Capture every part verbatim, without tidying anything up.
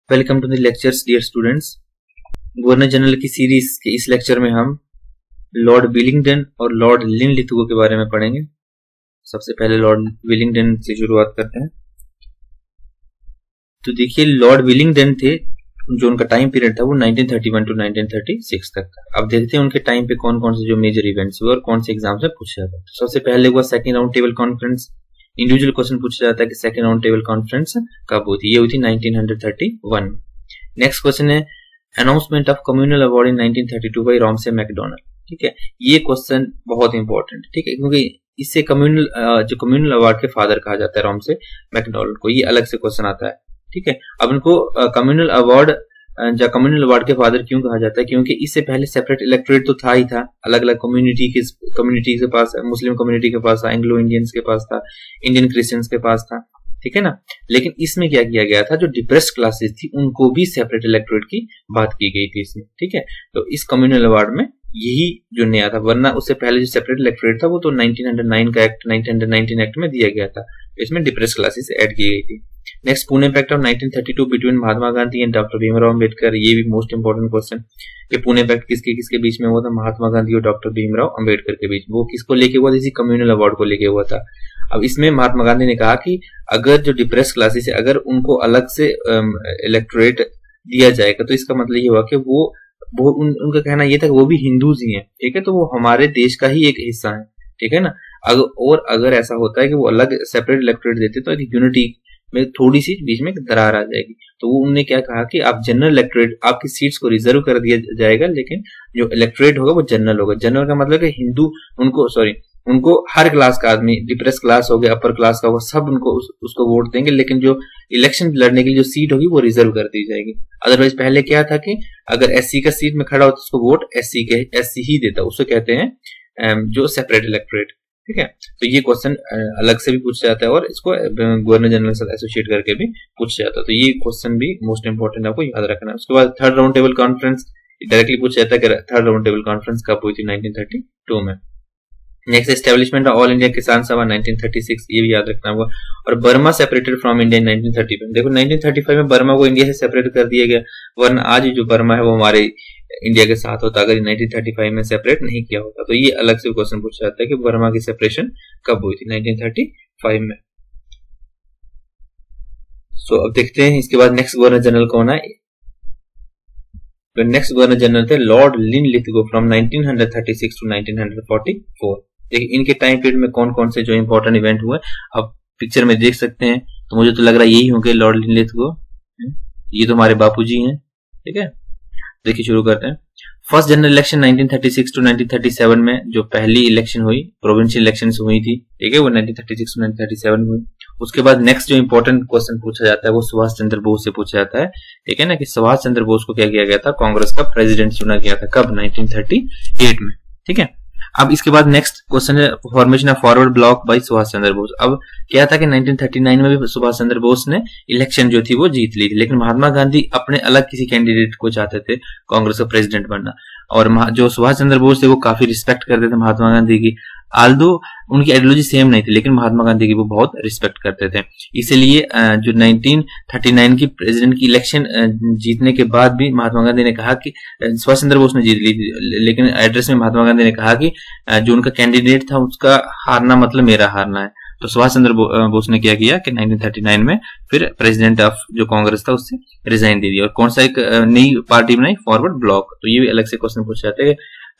Welcome to the lectures dear students. Governor general की series के इस लेक्चर में हम लॉर्ड विलिंगडन और लॉर्ड लिनलिथगो के बारे में पढ़ेंगे। सबसे पहले लॉर्ड विलिंगडन से शुरुआत करते हैं। तो देखिए, लॉर्ड विलिंगडन थे, जो उनका टाइम पीरियड था वो nineteen thirty one to nineteen thirty six तक था। अब देखते हैं उनके टाइम पे कौन कौन से जो मेजर इवेंट्स हुए और कौन से एग्जाम से पूछा जाता है। तो सबसे पहले हुआ second round table conference. Individual question पूछा जाता है कि सेकेंड राउंड टेबल कॉन्फ्रेंस कब हुई थी। ये हुई थी nineteen thirty one. Next question है announcement of communal award in nineteen thirty two by Ramsay MacDonald. ठीक है, ये क्वेश्चन बहुत इंपॉर्टेंट, ठीक है, क्योंकि इससे कम्युनल जो कम्युनल अवार्ड के फादर कहा जाता है रॉमसे मैकडोनाल्ड को, ये अलग से क्वेश्चन आता है। ठीक है, अब इनको कम्युनल अवार्ड या कम्युनल अवार्ड के फादर क्यों कहा जाता है, क्योंकि इससे पहले सेपरेट इलेक्टोरेट तो था ही था, अलग अलग कम्युनिटी के कम्युनिटी के पास, मुस्लिम कम्युनिटी के पास था, एंग्लो इंडियंस के पास था, इंडियन क्रिश्चियंस के पास था। ठीक है ना, लेकिन इसमें क्या किया गया था, जो डिप्रेस्ड क्लासेस थी उनको भी सेपरेट इलेक्टोरेट की बात की गई थी इसमें। ठीक है, तो इस कम्युनल अवार्ड में यही जो नया था, वरना उससे पहले जो सेपरेट इलेक्टोरेट था वो तो नाइनटीन हंड्रेड नाइन का एक्ट, नाइनटीन नाइनटीन एक्ट में दिया गया था, इसमें डिप्रेस्ड क्लासेस ऐड की गई थी। Next, Pune pact of nineteen thirty two between Mahatma Gandhi and doctor Bhimrao Ambedkar. ये भी मोस्ट इंपोर्टेंट क्वेश्चन, कि पुणे पैक्ट किसके किसके बीच में हुआ था, महात्मा गांधी और डॉक्टर भीमराव अंबेडकर के बीच। वो किसको लेके हुआ था, इसी कम्युनल अवार्ड को लेके हुआ था। अब इसमें महात्मा गांधी ने कहा कि अगर जो डिप्रेस क्लासेस है, अगर उनको अलग से इलेक्टोरेट दिया जाएगा तो इसका मतलब ये हुआ कि वो वो उन, उनका कहना ये था कि वो भी हिंदूज ही हैं। ठीक है, तो वो हमारे देश का ही एक हिस्सा है। ठीक है ना, अगर और अगर ऐसा होता है कि वो अलग सेपरेट इलेक्टोरेट देते तो एक यूनिटी में थोड़ी सी बीच में दरार आ जाएगी। तो वो उन्होंने क्या कहा कि आप जनरल इलेक्टोरेट, आपकी सीट्स को रिजर्व कर दिया जाएगा, लेकिन जो इलेक्टोरेट होगा वो जनरल होगा। जनरल का मतलब है हिंदू, उनको सॉरी उनको हर क्लास का आदमी, डिप्रेस क्लास हो गया, अपर क्लास का होगा, सब उनको उस, उसको वोट देंगे, लेकिन जो इलेक्शन लड़ने की जो सीट होगी वो रिजर्व कर दी जाएगी। अदरवाइज पहले क्या था कि अगर एससी का सीट में खड़ा हो तो उसको वोट एससी के एससी ही देता, उसको कहते हैं जो सेपरेट इलेक्टोरेट। ठीक है, तो ये क्वेश्चन अलग से भी पूछा जाता है और इसको गवर्नर जनरल के साथ एसोसिएट करके भी पूछा जाता है। तो ये क्वेश्चन भी मोस्ट इंपोर्टेंट आपको याद रखना है। उसके बाद third round table conference directly पूछा जाता है कि थर्ड राउंड टेबल कॉन्फ्रेंस कब हुई थी, नाइनटीन थर्टी टू में। Next, establishment of all India Kisan Sabha nineteen thirty six, ये भी याद रखना होगा। और Burma separated from India nineteen thirty five. देखो नाइनटीन थर्टी फाइव में बर्मा को इंडिया से सेपरेट कर दिया गया, वरना आज जो बर्मा है वो हमारे इंडिया के साथ होता, अगर नाइनटीन थर्टी फाइव में सेपरेट नहीं किया होता। तो ये अलग से क्वेश्चन पूछा जाता है कि बर्मा की सेपरेशन कब हुई थी, नाइनटीन थर्टी फाइव में। सो so, अब देखते हैं इसके बाद नेक्स्ट गवर्नर जनरल कौन है। तो नेक्स्ट गवर्नर जनरल थे Lord Linlithgow from nineteen thirty six to nineteen forty four. देखिए इनके टाइम पीरियड में कौन कौन से जो इंपॉर्टेंट इवेंट हुए अब पिक्चर में देख सकते हैं। तो मुझे तो लग रहा है यही होंगे लॉर्ड लिनलिथगो, ये तो हमारे बापूजी हैं। ठीक है, देखिए शुरू करते हैं। First general election nineteen thirty six to nineteen thirty seven में जो पहली इलेक्शन हुई, प्रोविंशियल इलेक्शन हुई थी, ठीक है, वो nineteen thirty six to nineteen thirty seven में हुई। उसके बाद नेक्स्ट जो इंपॉर्टेंट क्वेश्चन पूछा जाता है वो सुभाष चंद्र बोस से पूछा जाता है। ठीक है ना, कि सुभाष चंद्र बोस को क्या किया गया था, कांग्रेस का प्रेसिडेंट चुना गया था, कब, नाइनटीन थर्टी एट में। ठीक है, अब इसके बाद नेक्स्ट क्वेश्चन है formation of Forward Bloc by Subhash Chandra Bose. अब क्या था कि नाइनटीन थर्टी नाइन में भी सुभाष चंद्र बोस ने इलेक्शन जो थी वो जीत ली थी, लेकिन महात्मा गांधी अपने अलग किसी कैंडिडेट को चाहते थे कांग्रेस का प्रेसिडेंट बनना। और जो सुभाष चंद्र बोस थे वो काफी रिस्पेक्ट करते थे महात्मा गांधी की, आल्दो उनकी आइडियोलॉजी सेम नहीं थी, लेकिन महात्मा गांधी की वो बहुत रिस्पेक्ट करते थे। इसलिए जो नाइनटीन थर्टी नाइन की प्रेसिडेंट की इलेक्शन जीतने के बाद भी महात्मा गांधी ने कहा कि सुभाष चंद्र बोस ने जीत ली थी, लेकिन एड्रेस में महात्मा गांधी ने कहा कि जो उनका कैंडिडेट था उसका हारना मतलब मेरा हारना है। तो सुभाष चंद्र बोस ने क्या किया कि नाइनटीन थर्टी नाइन में फिर प्रेसिडेंट ऑफ जो कांग्रेस था उससे रिजाइन दे दिया और कौन सा एक नई पार्टी बनाई, फॉरवर्ड ब्लॉक। तो ये भी अलग से क्वेश्चन पूछ जाते हैं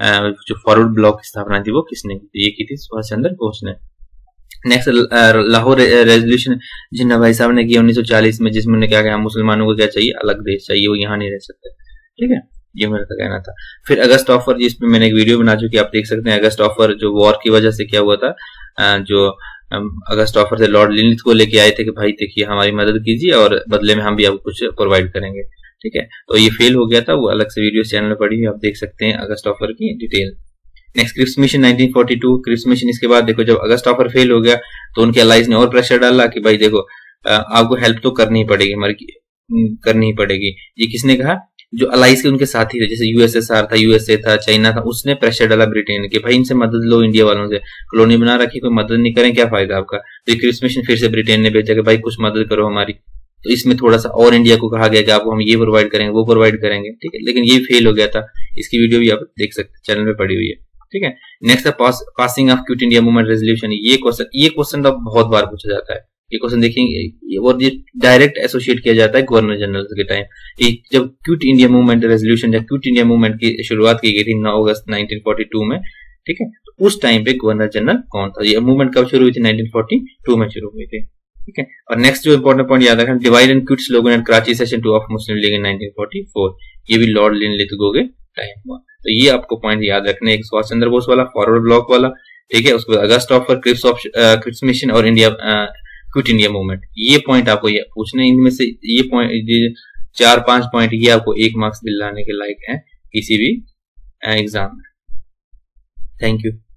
जो फॉरवर्ड ब्लॉक की स्थापना थी वो किसने की थी, ये की थी सुभाष चंद्र बोस ने। नेक्स्ट, लाहौर रेजोल्यूशन जिन्ना भाई साहब ने किया उन्नीस सौ चालीस में, जिसमें क्या कहा मुसलमानों को क्या चाहिए, अलग देश चाहिए, वो यहाँ नहीं रह सकते। ठीक है, ये मेरा कहना था। फिर अगस्त ऑफर, जिसमें मैंने एक वीडियो बना चुकी, आप देख सकते हैं। अगस्त ऑफर जो वॉर की वजह से क्या हुआ था, जो अगस्त ऑफर से लॉर्ड लिनलिथ को लेके आए थे कि भाई देखिए हमारी मदद कीजिए और बदले में हम भी आपको कुछ प्रोवाइड करेंगे। ठीक है, तो ये फेल हो गया था, वो अलग से वीडियो चैनल में पड़ी हुई, आप देख सकते हैं अगस्त ऑफर की detail. Next, Cripps mission nineteen forty two. Cripps mission इसके बाद देखो जब अगस्त ऑफर फेल हो गया तो उनके अलाइज ने और प्रेशर डाला कि भाई देखो आपको हेल्प तो करनी ही पड़ेगी, हमारी करनी ही पड़ेगी। ये किसने कहा, जो अलाइज के उनके साथी थे, जैसे यूएसएसआर था, यूएसए था, चाइना था, उसने प्रेशर डाला ब्रिटेन के, भाई इनसे मदद लो, इंडिया वालों से कॉलोनी बना रखी, कोई मदद नहीं करें क्या फायदा आपका। तो क्रिप्स मिशन फिर से ब्रिटेन ने भेजा कि भाई कुछ मदद करो हमारी। तो इसमें थोड़ा सा और इंडिया को कहा गया कि आपको हम ये प्रोवाइड करेंगे वो प्रोवाइड करेंगे, ठीक है, लेकिन ये फेल हो गया था। इसकी वीडियो भी आप देख सकते हैं, चैनल में पड़ी हुई है, ठीक है। नेक्स्ट है pass, passing of quit India movement resolution. ये क्वेश्चन ये क्वेश्चन तो बहुत बार पूछा जाता है। ये क्वेश्चन देखेंगे और ये डायरेक्ट एसोसिएट किया जाता है गवर्नर जनरल के टाइम। जब क्विट इंडिया मूवमेंट रेजोल्यूशन या क्विट इंडिया मूवमेंट की शुरुआत की गई थी नौ अगस्त नाइनटीन फोर्टी टू में, ठीक है, तो उस टाइम पे गवर्नर जनरल कौन था? ये मूवमेंट कब शुरू हुई थी? नाइनटीन फोर्टी टू में शुरू हुई थी, ठीक है। और नेक्स्ट जो इंपॉर्टेंट पॉइंट याद रखना, divide and quit slogan at Karachi session two of Muslim League in nineteen forty four. ये भी लॉर्ड लिनलिथगो के टाइम हुआ। तो ये आपको पॉइंट याद रखने, एक सुभाष चंद्र बोस वाला फॉरवर्ड ब्लॉक वाला, ठीक है, उसके बाद अगस्त ऑफर, क्रिप्स क्रिप्स मिशन और इंडिया क्विट इंडिया मूवमेंट। ये पॉइंट आपको ये पूछने, इनमें से ये पॉइंट चार पांच पॉइंट ये आपको एक मार्क्स दिलाने के लायक है किसी भी एग्जाम में। Thank you.